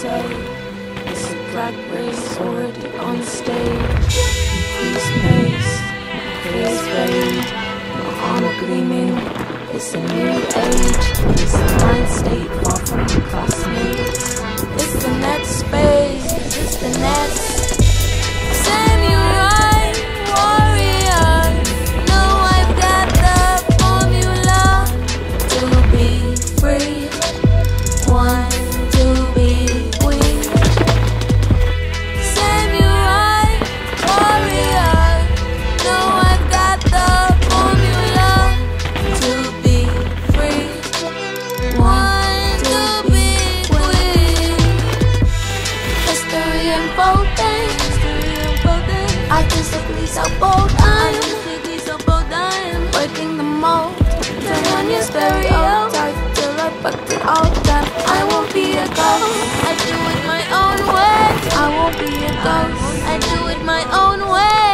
say it's a drag race already on stage. Increase pace, face fade, your armor gleaming. It's a new age, it's a mind state far from your classmates. It's the next space, it's the next samurai warrior. No, I've got the formula to be free. One to be queen. Samurai warrior. No, I've got the formula to be free. One to be queen. History unfolding. Artistically so bold I am. Breaking the mold. Turn on your stereotype till I fucked it all down. I won't be a ghost. I do it my own way. I won't be a ghost. I do it my own way.